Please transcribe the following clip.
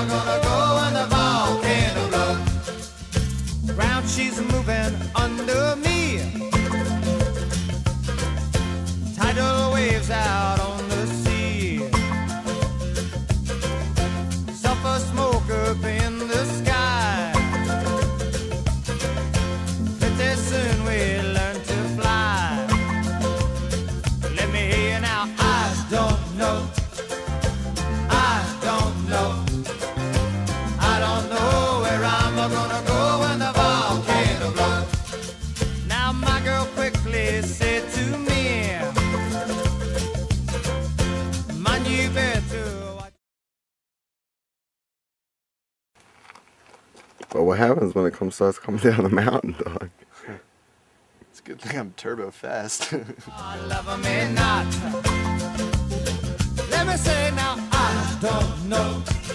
I gonna go when the volcano blows? Ground she's moving under me. Tidal waves out on the sea. Sulfur smoke up in the sky. Pretty soon we'll learn to fly. Let me hear you now. I don't know. I don't know. I don't know where I'm gonna go when the volcano blows. Now my girl quickly said to me, man, you better watch. But what happens when it starts coming down the mountain, dog? It's a good thing I'm turbo fast. Love me not. Let me say now, I don't know.